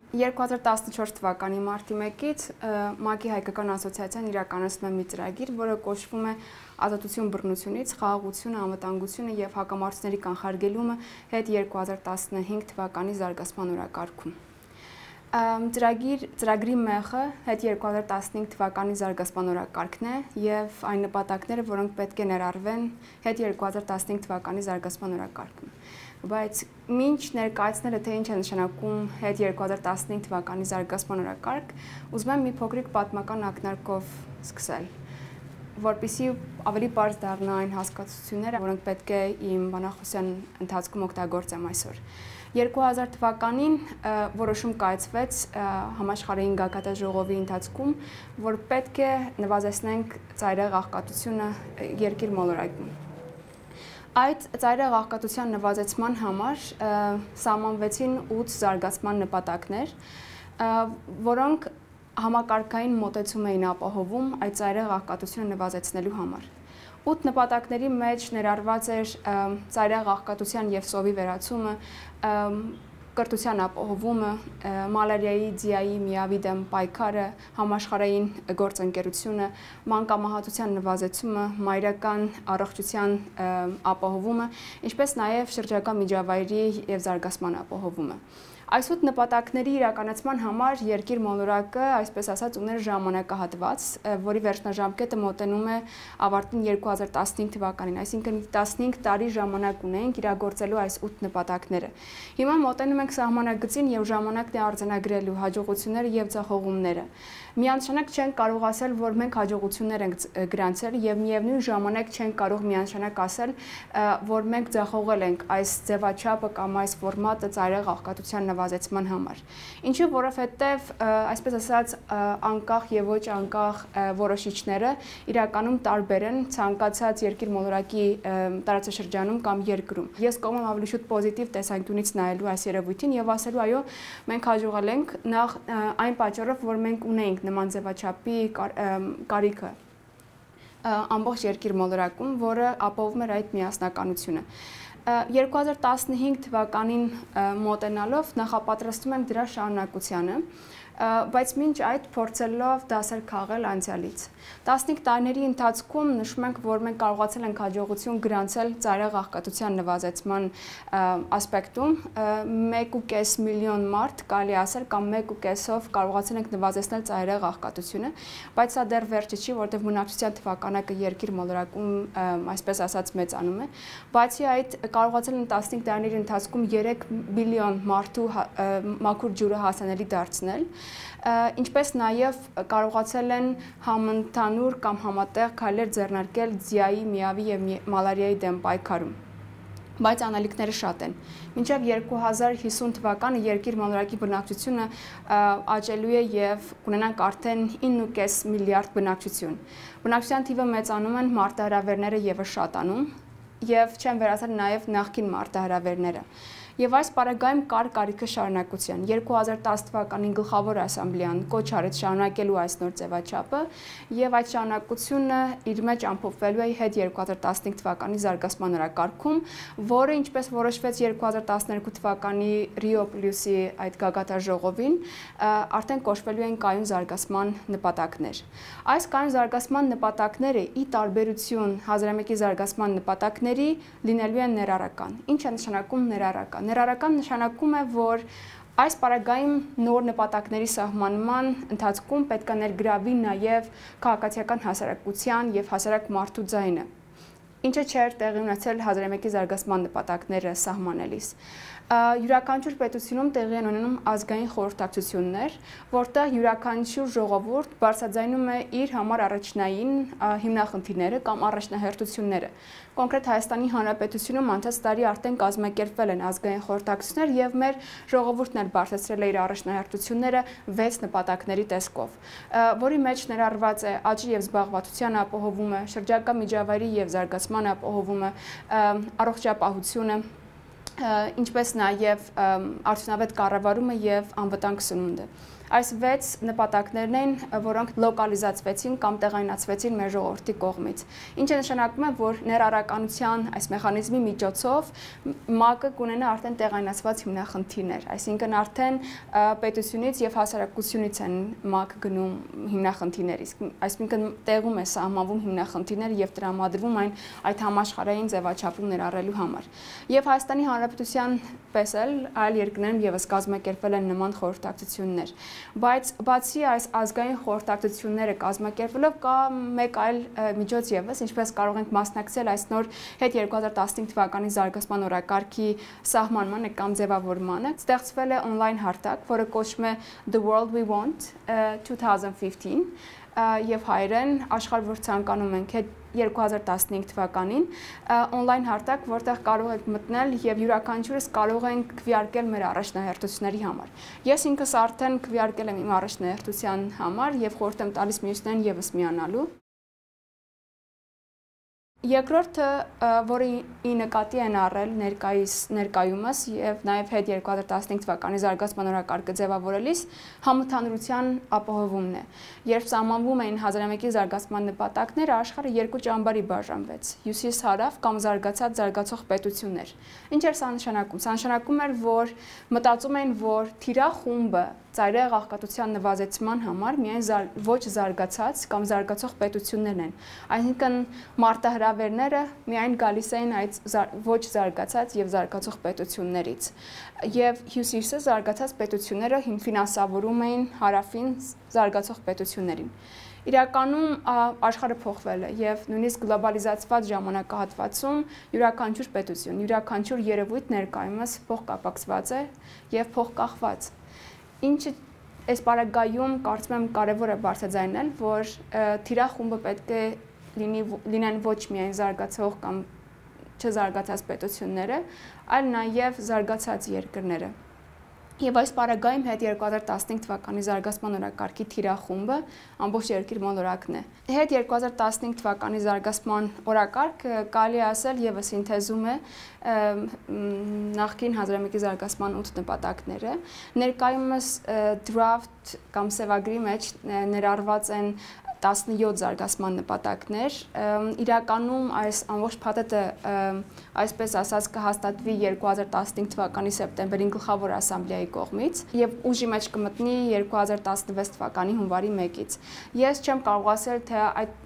2014 թվականի մարտի 1-ից ՄԱԿ-ի հայկական ասոցիացիան իրականացնում է մի ծրագիր, որը կոչվում է ազատություն բռնությունից, խաղաղությունը, անվտանգությունը եւ հակամարտությունների կանխարգելումը հետ 2015 թվականի զարգացման օրակարգում։ Ծրագրի մեխը հետ 2015 թվականի զարգացման օրակարգն է եւ այն նպատակները, որոնք պետք է ներառվեն հետ 2015 թվականի զարգացման օրակարգում։ Բայց մինչ ներկայացնելը թե ինչ է նշանակում հետ 2015 թվականի զարգացման օրակարգ, ուզում եմ մի փոքրիկ պատմական ակնարկով սկսել, որպեսզի ավելի պարզ դառնա այն հասկացությունները, որոնք պետք է իմ բանախոսության ընթացքում օգտագործեմ այսօր։ 2000 թվականին որոշում կայացվեց համաշխարհային գագաթաժողովի ընթացքում, որ պետք է նվազեցնենք ծայրահեղ աղքատությունը երկիր մոլորակում։ Այդ ծայրահեղ աղքատության նվազեցման համար սահմանվեցին 8 զարգացման նպատակներ, որոնք համակարգային մոտեցում էին ապահովում այդ ծայրահեղ աղքատությունը նվազեցնելու համար։ 8 նպատակների մեջ ներառված էր ծայրահեղ աղքատության եւ սովի վերացումը, կրթության ապահովումը, մալարիայի, ձիայի, միավի դեմ պայքարը, համաշխարհային գործընկերությունը, մանկամահացության նվազեցումը, մայրական առողջության ապահովումը, ինչպես նաև շրջակա միջավայրի եւ զարգացման ապահովումը։ Այս 8 նպատակների իրականացման համար երկիր մոլորակը, այսպես ասած, ուներ ժամանակահատված, որի վերջնաժամկետը մոտենում է ավարտին 2015 թվականին, այսինքն 15 տարի ժամանակ ունենք իրագործելու այս 8 նպատակները։ Հիմա մոտենում ենք սահմանագծին եւ ժամանակն է արձանագրելու հաջողությունները եւ ձախողումները։ Միանշանակ չենք կարող ասել, որ մենք հաջողություններ ենք գրանցել եւ միևնույն ժամանակ չենք կարող միանշանակ ասել, որ մենք ձախողել ենք այս ձևաչափը կամ այս ֆորմատը ծայրահեղ աղքատության նվազեցման համար։ Ինչու, որովհետեւ այսպես ասած անկախ եւ ոչ անկախ որոշիչները իրականում տարբեր են ցանկացած երկիր մոլորակի տարածաշրջանում կամ երկրում։ Ես կողմ եմ ավելի շուտ պոզիտիվ տեսանկյունից նայելու այս երևույթին եւ ասելու այո, մենք հաջողել ենք նախ այն պատճառով, որ մենք ունենք նման ձևաչափի կարիքը ամբողջ երկիր մոլորակում, որը ապահովում էր այդ միասնականությունը։ 2015 թվականին մոտենալով նախապատրաստում ենք դրա շարունակությանը, բայց մինչ այդ փորձելով դասեր քաղել անցյալից։ 15 տարիների ընթացքում նշում ենք, որ մենք կարողացել ենք հաջողություն գրանցել ծայրահեղ աղքատության նվազեցման ասպեկտում, 1.5 միլիոն մարդ կարելի ասել կամ 1.5-ով կարողացել ենք նվազեցնել ծայրահեղ աղքատությունը, բայց սա դեռ վերջը չի, որտեղ բնակչության թվականակը երկիր մոլորակում այսպես ասած մեծանում է։ Բացի այդ, կարողացել են 15 տարիների ընթացքում 3 բիլիոն մարդու մաքուր ջուրը հասանելի դարձնել, ինչպես նաև կարողացել են համընդհանուր կամ համատեղ քայլեր ձեռնարկել ձիայի, միավի եւ մալարիայի դեմ պայքարում։ Բայց անելիքները շատ են։ Մինչև 2050 թվականը երկիր մոլորակի բնակչությունը աճելու է եւ կունենանք արդեն 9.5 միլիարդ բնակչություն։ Բնակչության թիվը մեծանում են, մարտահրավերները եւս շատանում եւ չեն վերացել նաեւ նախկին մարտահրավերները։ Եվ այս պարագայում կար կարիքը շարունակության։ 2010 թվականին գլխավոր ասամբլեան կոչ արեց շարունակելու այս նոր ձևաչափը եւ այդ շարունակությունը իր մեջ ամփոփվելու է հետ 2015 թվականի զարգացման օրակարգում, որը ինչպես որոշվեց 2012 թվականի Rio Plus-ի այդ գագաթաժողովին, արդեն կոչվելու են կայուն զարգացման նպատակներ։ Այս կայուն զարգացման նպատակները ի տարբերություն 1001-ի զարգացման նպատակների լինելու են ներառական։ Ինչ է նշանակում ներառական։ Ներառական նշանակում է, որ այս պարագայում նոր նպատակների սահմանման ընթացքում պետք է ներգրավվի նաև քաղաքացիական հասարակության եւ հասարակ մարդու ձայնը, ինչը չէր տեղի ունեցել 1001-ի զարգացման նպատակները սահմանելիս։ Յուրաքանչյուր պետությունում տեղի են ունենում ազգային խորհրդակցություններ, որտեղ յուրաքանչյուր ժողովուրդ բարձրաձայնում է իր համար առաջնային հիմնախնդիրները կամ առաջնահերթությունները։ Կոնկրետ Հայաստանի Հանրապետությունում անցած տարի արդեն կազմակերպվել են ազգային խորհրդակցություններ եւ մեր ժողովուրդն էլ բարձրացրել է իր առաջնահերթությունները 6 նպատակների տեսքով, որի մեջ ներառված է աճի եւ զբաղվածության ապահովումը, շրջակա միջավայրի եւ զարգացման ապահովումը, առողջապահությունը, ինչպես նաև արդյունավետ կառավարումը եւ անվտանգ սնունդը։ Այս 6 նպատակներն են, որոնք լոկալիզացվեցին կամ տեղայնացվեցին մեր ժողովրդի կողմից։ Ինչը նշանակում է, որ ներառականության այս մեխանիզմի միջոցով ՄԱԿ-ը կունենա արդեն տեղայնացված հիմնախնդիրներ, այսինքն արդեն պետությունից եւ հասարակությունից են ՄԱԿ գնում հիմնախնդիրներ, այսինքն տեղում է սահմանվում հիմնախնդիրները եւ տրամադրվում այն այդ համաշխարհային ձևաչափում ներառելու համար։ Եվ Հայաստանի Հանրապետության պես էլ այլ երկրներում եւս կազմակերպվել են նման խորհրդակցություններ։ Բայց բացի այս ազգային խորհրդակցությունները կազմակերպելով կա մեկ այլ միջոց եւս, ինչպես կարող ենք մասնակցել այս նոր հետ 2015 թվականի զարգացման օրակարգի սահմանմանը կամ ձևավորմանը, ստեղծվել է on-line հարթակ, որը կոչվում է The World We Want 2015 եւ հայերեն աշխարհ, որ ցանկանում ենք 2015 թվականին on-line հարթակ, որտեղ կարող եք մտնել եւ յուրաքանչյուրս կարող ենք քվեարկել մեր առաջնահերթությունների համար։ Ես ինքս արդեն քվեարկել եմ իմ առաջնահերթության համար եւ խորհուրդ եմ տալիս մյուսներին եւս միանալու։ Երկրորդը, որը ի նկատի են առել ներկայումս եւ նաեւ հետ 2015 թվականի զարգացման օրակարգը ձևավորելիս համընդհանուրության ապահովումն է։ Երբ սահմանվում էին 1001-ի զարգացման նպատակները, աշխարհը երկու ճամբարի բաժանվեց՝ հյուսիս-հարավ կամ զարգացած զարգացող պետություններ։ Ինչ էր սա նշանակում։ Սա նշանակում էր, որ մտածում էին, որ թիրախումբը ծայրահեղ աղքատության նվազեցման համար միայն ոչ զարգացած կամ զարգացող պետություններն են։ Այսինքն մարտահրավերները միայն գալիս էին այդ ոչ զարգացած եւ զարգացող պետություններից։ Եվ հյուսիսը զարգացած պետությունները ֆինանսավորում էին հարավին զարգացող պետություններին։ Իրականում աշխարհը փոխվել է եւ նույնիսկ գլոբալիզացված ժամանակահատվածում յուրաքանչյուր պետություն, յուրաքանչյուր երևույթ ներկայումս փոխկապակցված է եւ փոխկախված։ Ինչը այս պարագայում կարծում եմ կարևոր է բարձրաձայնել, որ թիրախումբը պետք է լինեն ոչ միայն զարգացող կամ չզարգացած պետությունները, այլ նաև զարգացած երկրները։ Եվ այս պարագայում հետ 2015 թվականի զարգացման օրակարգի թիրախումբը ամբողջ երկիր մոլորակն է։ Հետ 2015 թվականի զարգացման օրակարգը կարելի ասել եւս սինթեզում է նախկին 1001-ի զարգացման 8 նպատակները։ Ներկայումս draft կամ սևագրի մեջ ներառված են 17 զարգացման նպատակներ, իրականում այս ամբողջ փաթեթը այսպես ասած կհաստատվի 2015 թվականի սեպտեմբերին գլխավոր ասամբլեայի կողմից եւ ուժի մեջ կմտնի 2016 թվականի հունվարի 1-ից։ Ես չեմ կարող ասել, թե այդ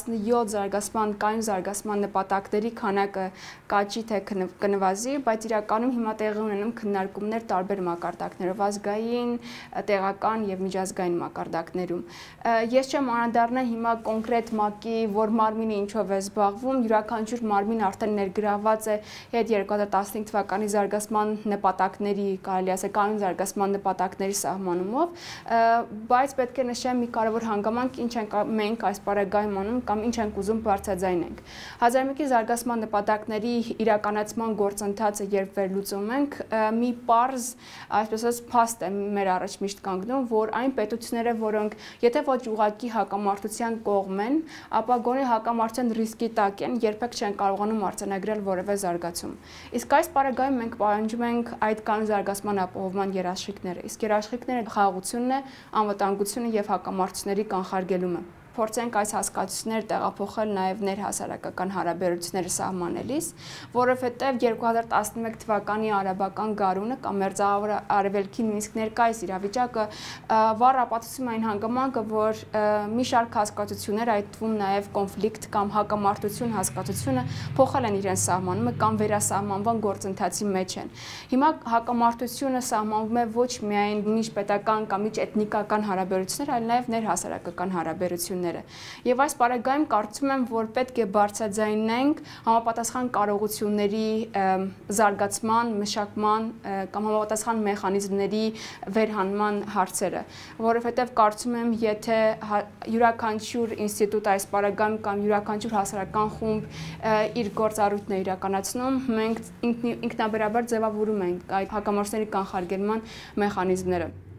17 կայուն զարգացման նպատակների քանակը կաճի թե կնվազի, բայց իրականում հիմա տեղի ունենում քննարկումներ տարբեր մակարդակներով, ազգային, տեղական եւ միջազգային մակարդակներում։ Ես չեմ անդրադառնա հիմա կոնկրետ ՄԱԿ-ի, որ մարմինը ինչով է զբաղվում, յուրաքանչյուր մարմին արդեն ներգրավված է հետ 2015 թվականի զարգացման նպատակների, կարելի ասել կայուն զարգացման նպատակների սահմանումով, բայց պետք է նշեմ մի կարևոր հանգամանք, ինչ ենք մենք այս պարագայում անում կամ ինչ ենք ուզում բարձրաձայնենք։ 1001-ի զարգացման նպատակների իրականացման գործընթացը երբ վերլուծում ենք, մի պարզ, այսպես ասած, փաստ է մեր առաջ միշտ կանգնում, որ այն պետությունները, որոնք եթե ոչ ուղղակի հակամարտության կողմ են, ապա գոնե հակամարտության ռիսկի տակ են, երբեք չեն կարողանում արձանագրել որևէ զարգացում։ Իսկ այս պարագայում մենք պահանջում ենք այդ կայուն զարգացման ապահովման երաշխիքները։ Իսկ երաշխիքները խաղաղությունն է, անվտանգությունը եւ հակամարտությունների կանխարգելումը։ Փորձենք այս հասկացությունները տեղափոխել նաև ներհասարակական հարաբերությունները սահմանելիս, որովհետև 2011 թվականի արաբական գարունը կամ մերձավոր արևելքի նույնիսկ ներկայիս իրավիճակը վառ ապացուցում այն հանգամանքը, որ մի շարք հասկացություններ, այդ թվում նաև կոնֆլիկտ կամ հակամարտություն հասկացությունը փոխել են իրենց սահմանումը կամ վերասահմանման գործընթացի մեջ են։ Հիմա հակամարտությունը սահմանվում է ոչ միայն միջպետական կամ միջէթնիկական հարաբերություններ, այլ նաև ներհասարակական հարաբերություններ։ Եվ այս պարագայում կարծում եմ, որ պետք է բարձրաձայնենք համապատասխան կարողությունների զարգացման, մշակման կամ համապատասխան մեխանիզմների վերհանման հարցերը, որովհետև կարծում եմ, եթե յուրաքանչյուր ինստիտուտ այս պարագայում կամ յուրաքանչյուր հասարակական խումբ իր գործառույթն է իրականացնում, մենք ինքնաբերաբար ձևավորում ենք այդ հակամարտությունների կանխարգելման մեխանիզմները։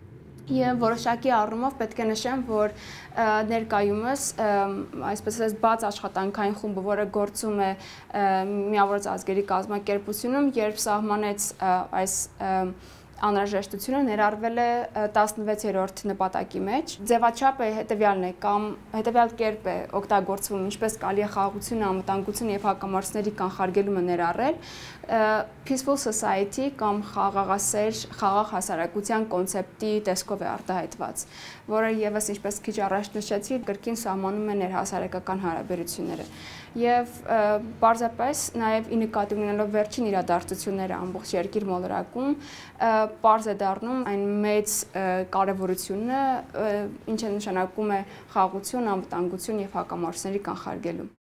Եվ որոշակի առումով պետք է նշեմ, որ ներկայումս այսպես ասած բաց աշխատանքային խումբը, որը գործում է Միավորված ազգերի կազմակերպությունում, երբ սահմանեց այս անհրաժեշտությունը, ներառվել է 16-րդ նպատակի մեջ։ Ձևաչափը հետևյալն է, կամ հետևյալ կերպ է օգտագործվում, ինչպես կարելի է խաղաղությունը, անվտանգությունը եւ հակամարտությունների կանխարգելումը ներառել, peaceful society կամ խաղաղասեր, խաղաղ հասարակության կոնցեպտի տեսքով է արտահայտված, որը եւս ինչպես քիչ առաջ նշեցի, կրկին սահմանում է ներհասարակական հարաբերությունները։ Եվ պարզապես նաև ի նկատի ունենալով վերջին իրադարձությունները ամբողջ երկիր մոլորակում, պարզ է դառնում այն մեծ կարևորությունը, ինչը նշանակում է խաղաղություն, անվտանգություն եւ հակամարտությունների կանխարգելում։